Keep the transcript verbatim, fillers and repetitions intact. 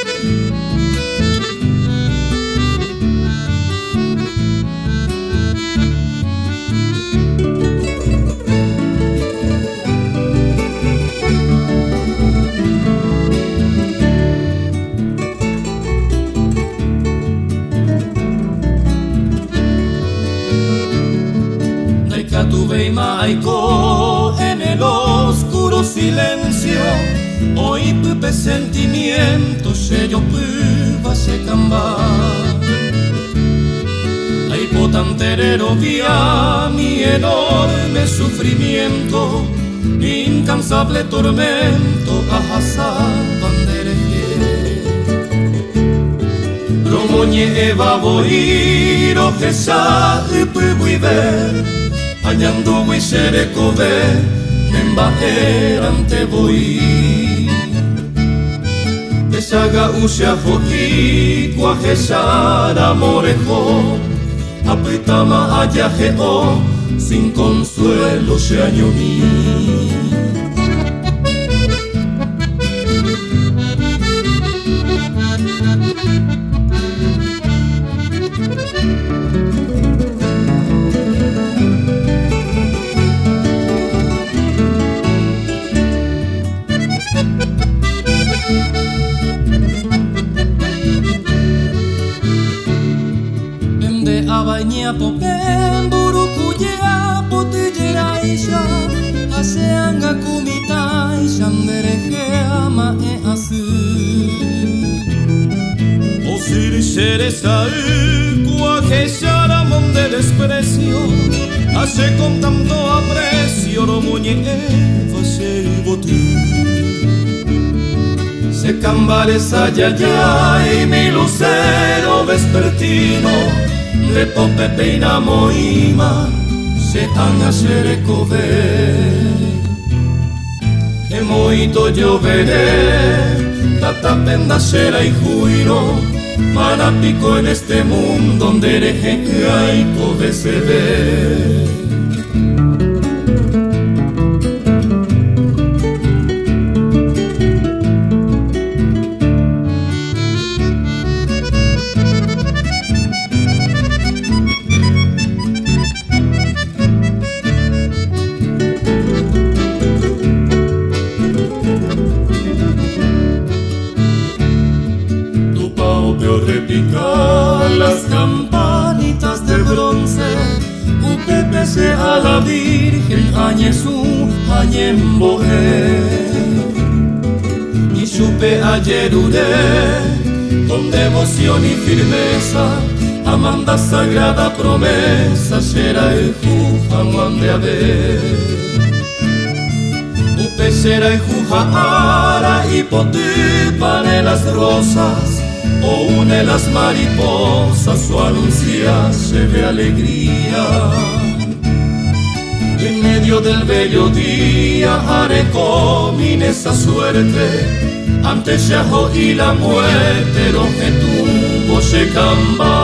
Maiko en el oscuro silencio, hoy pupe sentimiento se yo pupa se camba. Ay potenterero vía mi enorme sufrimiento, incansable tormento ajasa bandereje. Romoñe eva boiro jesa upu ver. Añando voy seré cove, en bajerante voy. Desaga usea foki, cuajesara morejo, apitama ayajeo, sin consuelo se añoní. Abaña popem burukuya potillera isha aseanga kumita isha mereje ama e asu Osiri seresa cuajeshara mon de desprecio hace con tanto aprecio romoñe eva se botu se cambaresa ya ya y mi lucero vespertino de pope peina moima se han hacer cove e moito lloveré tata penda será y juiro para pico en este mundo donde ereje hay cove se ve. Repicar las campanitas de bronce, upepese a la Virgen, a Jesús, a Ñemboje. Y supe a Yeruré, con devoción y firmeza, amanda sagrada promesa, será el Juan de haber. Upe será el Jujahara y potipan en las rosas, o une las mariposas, su anuncia se ve alegría. En medio del bello día haré comin esa suerte, ante Shaho y la muerte, lo que tuvo se camba.